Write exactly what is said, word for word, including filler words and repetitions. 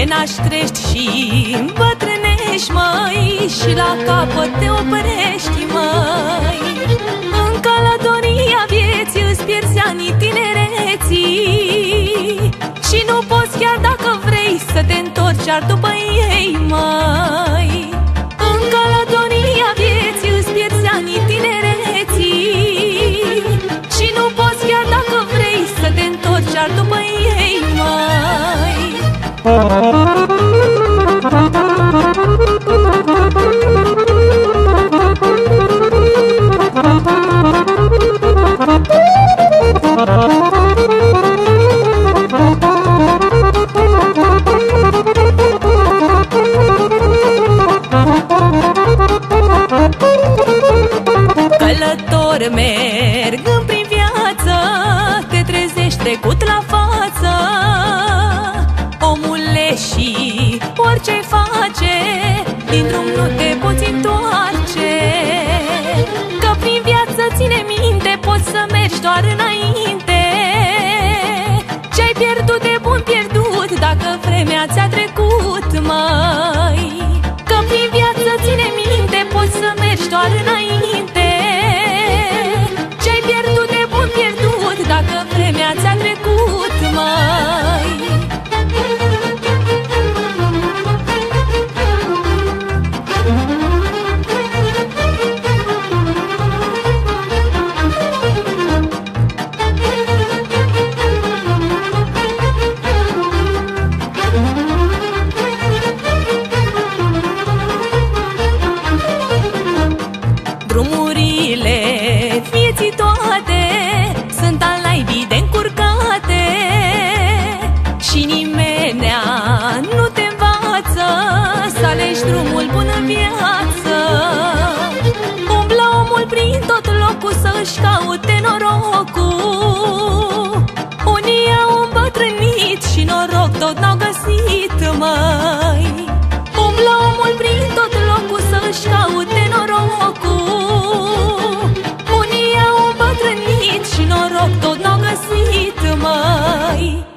te naștești și îmbătrânești, măi, și la capăt te oprești, măi. În călătoria vieții îți pierzi anii tinereții și nu poți, chiar dacă vrei, să te întorci iar după ei, măi. În călătoria vieții îți pierzi anii tinereții și nu poți, chiar dacă vrei, să te întorci iar după ei, măi. Călător mergând prin viață, te trezești trecut la față, omule, și orice-ai face, din drum nu te poți întoarce. Că prin viață, ține minte, poți să mergi doar înainte. Ce-ai pierdut de bun pierdut, dacă vremea ți-a trecut, măi. Că prin viață, ține minte, poți să mergi doar înainte. Ce-ai pierdut de bun pierdut, dacă vremea ți-a trecut, măi. Drumurile vieții toate sunt al naibii de încurcate și nimenea nu te învață să alegi drumul bun în viață. Umblă omul prin tot locul să-și caute norocul. Unii au îmbătrânit și noroc tot n-au găsit, măi. Umblă omul prin tot locul să-și caute norocul. Unii au îmbătrânit și noroc tot n-au găsit, măi.